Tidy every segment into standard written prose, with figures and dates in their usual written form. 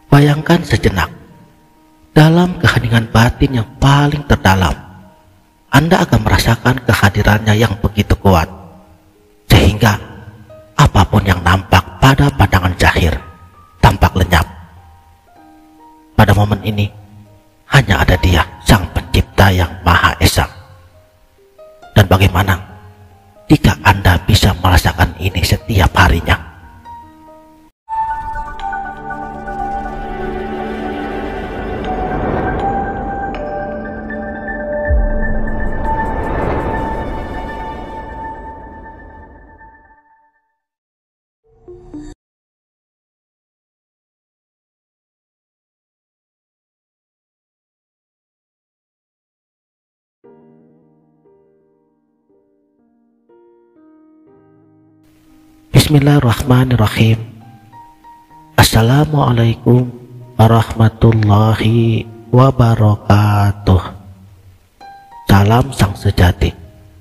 Bayangkan sejenak, dalam keheningan batin yang paling terdalam, Anda akan merasakan kehadirannya yang begitu kuat, sehingga apapun yang nampak pada pandangan zahir tampak lenyap. Pada momen ini, hanya ada Dia, Sang Pencipta yang Maha Esa. Dan bagaimana jika Anda bisa merasakan ini setiap harinya? Bismillahirrahmanirrahim. Assalamualaikum warahmatullahi wabarakatuh. Salam Sang Sejati.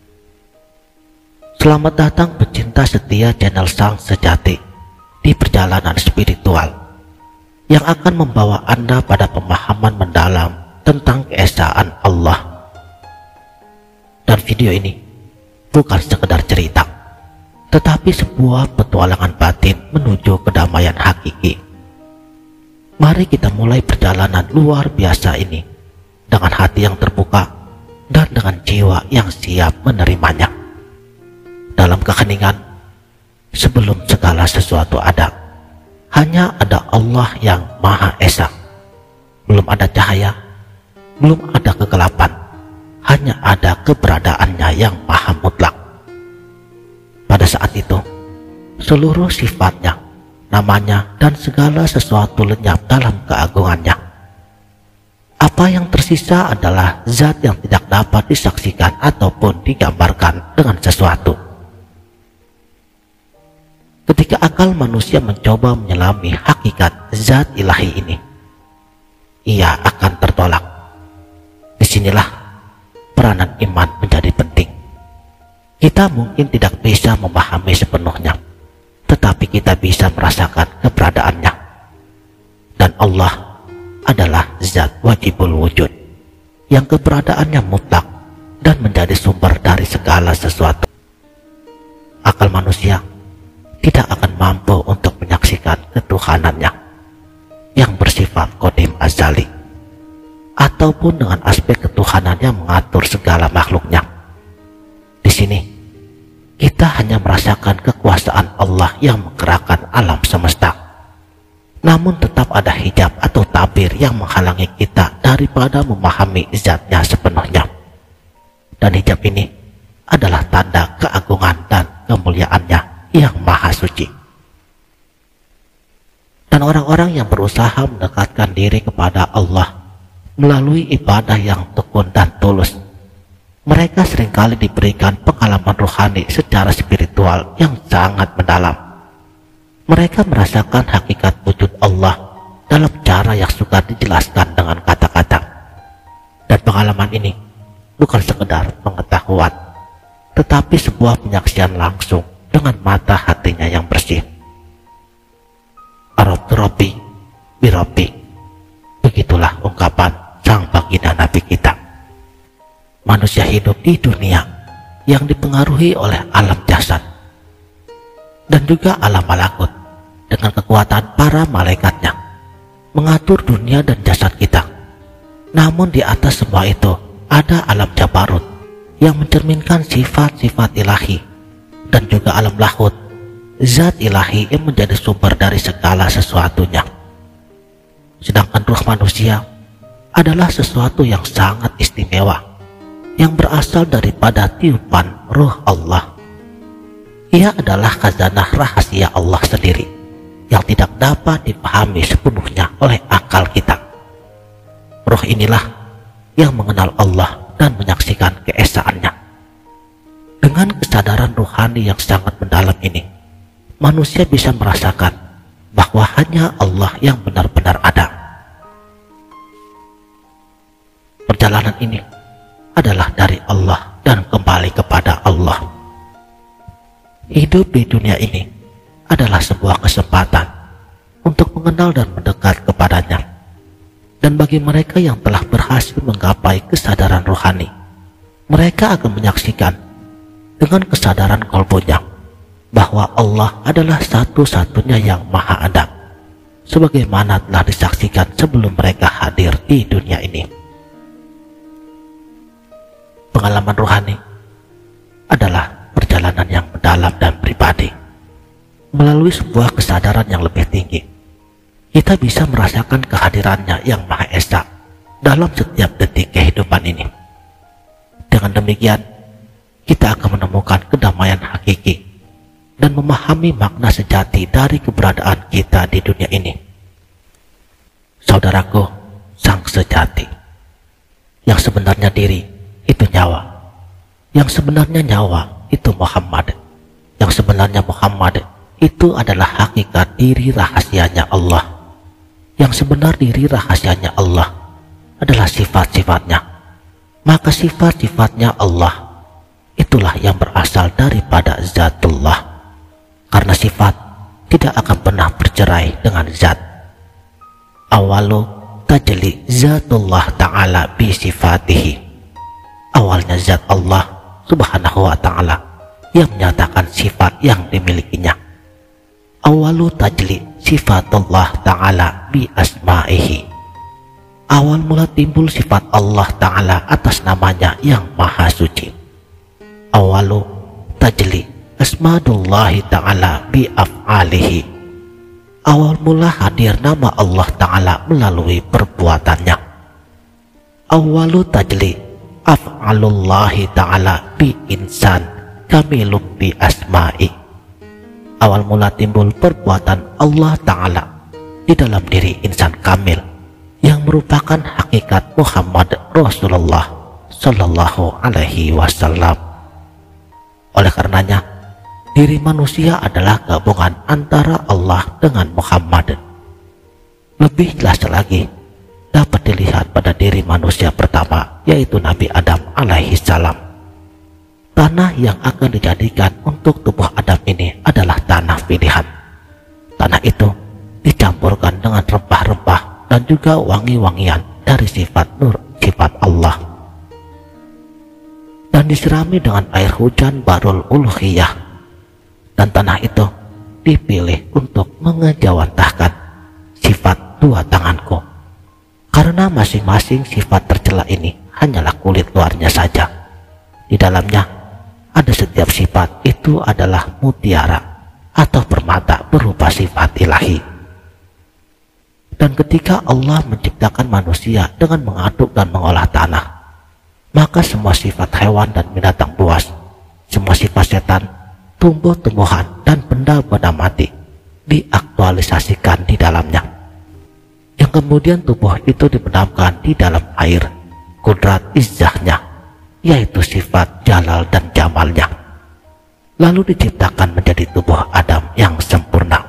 Selamat datang pecinta setia channel Sang Sejati di perjalanan spiritual yang akan membawa Anda pada pemahaman mendalam tentang keesaan Allah. Dan video ini bukan sekedar cerita, tetapi sebuah petualangan batin menuju kedamaian hakiki. Mari kita mulai perjalanan luar biasa ini dengan hati yang terbuka dan dengan jiwa yang siap menerimanya. Dalam keheningan, sebelum segala sesuatu ada, hanya ada Allah yang Maha Esa. Belum ada cahaya, belum ada kegelapan, hanya ada keberadaannya yang maha mutlak. Pada saat itu, seluruh sifatnya, namanya, dan segala sesuatu lenyap dalam keagungannya. Apa yang tersisa adalah zat yang tidak dapat disaksikan ataupun digambarkan dengan sesuatu. Ketika akal manusia mencoba menyelami hakikat zat ilahi ini, ia akan tertolak. Disinilah peranan iman menjadi penting. Kita mungkin tidak bisa memahami sepenuhnya, tetapi kita bisa merasakan keberadaannya. Dan Allah adalah zat wajibul wujud, yang keberadaannya mutlak dan menjadi sumber dari segala sesuatu. Akal manusia tidak akan mampu untuk menyaksikan ketuhanannya yang bersifat qadim azali, ataupun dengan aspek ketuhanan yang mengatur segala makhluknya. Di sini, kita hanya merasakan kekuasaan Allah yang menggerakkan alam semesta. Namun tetap ada hijab atau tabir yang menghalangi kita daripada memahami zatnya sepenuhnya. Dan hijab ini adalah tanda keagungan dan kemuliaannya yang maha suci. Dan orang-orang yang berusaha mendekatkan diri kepada Allah melalui ibadah yang tekun dan tulus, mereka seringkali diberikan pengalaman rohani secara spiritual yang sangat mendalam. Mereka merasakan hakikat wujud Allah dalam cara yang sukar dijelaskan dengan kata-kata. Dan pengalaman ini bukan sekedar pengetahuan, tetapi sebuah penyaksian langsung dengan mata hatinya yang bersih. Arabtu Rabbi birabbi, begitulah ungkapan sang baginda Nabi kita. Manusia hidup di dunia yang dipengaruhi oleh alam jasad dan juga alam malakut dengan kekuatan para malaikatnya mengatur dunia dan jasad kita. Namun di atas semua itu ada alam jabarut yang mencerminkan sifat-sifat ilahi, dan juga alam lahut, zat ilahi yang menjadi sumber dari segala sesuatunya. Sedangkan ruh manusia adalah sesuatu yang sangat istimewa, yang berasal daripada tiupan ruh Allah. Ia adalah khazanah rahasia Allah sendiri yang tidak dapat dipahami sepenuhnya oleh akal kita. Ruh inilah yang mengenal Allah dan menyaksikan keesaannya. Dengan kesadaran ruhani yang sangat mendalam ini, manusia bisa merasakan bahwa hanya Allah yang benar-benar ada. Perjalanan ini adalah dari Allah dan kembali kepada Allah. Hidup di dunia ini adalah sebuah kesempatan untuk mengenal dan mendekat kepadanya. Dan bagi mereka yang telah berhasil menggapai kesadaran rohani, mereka akan menyaksikan dengan kesadaran kolbunya bahwa Allah adalah satu-satunya yang maha ada, sebagaimana telah disaksikan sebelum mereka hadir di dunia ini. Pengalaman rohani adalah perjalanan yang mendalam dan pribadi. Melalui sebuah kesadaran yang lebih tinggi, kita bisa merasakan kehadirannya yang Maha Esa dalam setiap detik kehidupan ini. Dengan demikian, kita akan menemukan kedamaian hakiki dan memahami makna sejati dari keberadaan kita di dunia ini. Saudaraku, sang sejati, yang sebenarnya diri itu nyawa, yang sebenarnya nyawa itu Muhammad, yang sebenarnya Muhammad itu adalah hakikat diri rahasianya Allah, yang sebenar diri rahasianya Allah adalah sifat-sifatnya. Maka sifat-sifatnya Allah itulah yang berasal daripada zatullah, karena sifat tidak akan pernah bercerai dengan zat. Awalu tajli zatullah ta'ala bi sifatihi. Awalnya zat Allah subhanahu wa ta'ala yang menyatakan sifat yang dimilikinya. Awalu tajli sifatullah ta'ala bi asma'ihi. Awal mula timbul sifat Allah ta'ala atas namanya yang maha suci. Awalu tajli asmadullahi ta'ala bi af'alihi. Awal mula hadir nama Allah ta'ala melalui perbuatannya. Awalu tajli af'alullahi ta'ala bi insan kamilum bi asma'i. Awal mula timbul perbuatan Allah ta'ala di dalam diri insan kamil yang merupakan hakikat Muhammad Rasulullah Sallallahu Alaihi Wasallam. Oleh karenanya, diri manusia adalah gabungan antara Allah dengan Muhammad. Lebih jelas lagi dapat dilihat pada diri manusia pertama, yaitu Nabi Adam alaihi salam. Tanah yang akan dijadikan untuk tubuh Adam ini adalah tanah pilihan. Tanah itu dicampurkan dengan rempah-rempah dan juga wangi-wangian dari sifat nur, sifat Allah, dan diserami dengan air hujan barul uluhiyah. Dan tanah itu dipilih untuk mengejawantahkan sifat dua tanganku, karena masing-masing sifat tercela ini hanyalah kulit luarnya saja. Di dalamnya ada setiap sifat itu adalah mutiara atau permata berupa sifat ilahi. Dan ketika Allah menciptakan manusia dengan mengaduk dan mengolah tanah, maka semua sifat hewan dan binatang buas, semua sifat setan, tumbuh-tumbuhan, dan benda-benda mati diaktualisasikan di dalamnya, yang kemudian tubuh itu dibenamkan di dalam air kudrat izzahnya, yaitu sifat jalal dan jamalnya, lalu diciptakan menjadi tubuh Adam yang sempurna,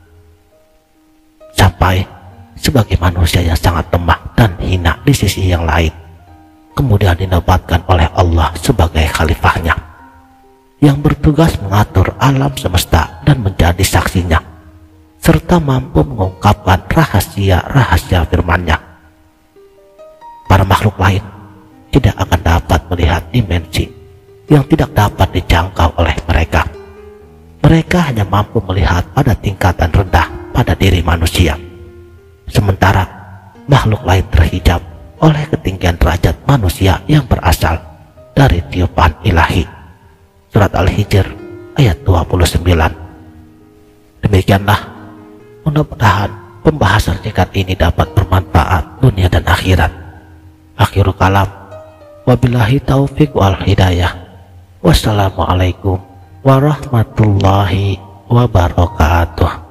sampai sebagai manusia yang sangat lemah dan hina di sisi yang lain, kemudian dinobatkan oleh Allah sebagai khalifahnya, yang bertugas mengatur alam semesta dan menjadi saksinya, serta mampu mengungkapkan rahasia-rahasia firman-Nya. Para makhluk lain tidak akan dapat melihat dimensi yang tidak dapat dijangkau oleh mereka. Mereka hanya mampu melihat pada tingkatan rendah pada diri manusia, sementara makhluk lain terhijab oleh ketinggian derajat manusia yang berasal dari tiupan ilahi. Surat Al-Hijr ayat 29. Demikianlah, mudah-mudahan pembahasan singkat ini dapat bermanfaat dunia dan akhirat. Akhirul kalam, wabillahi taufik wal hidayah. Wassalamualaikum warahmatullahi wabarakatuh.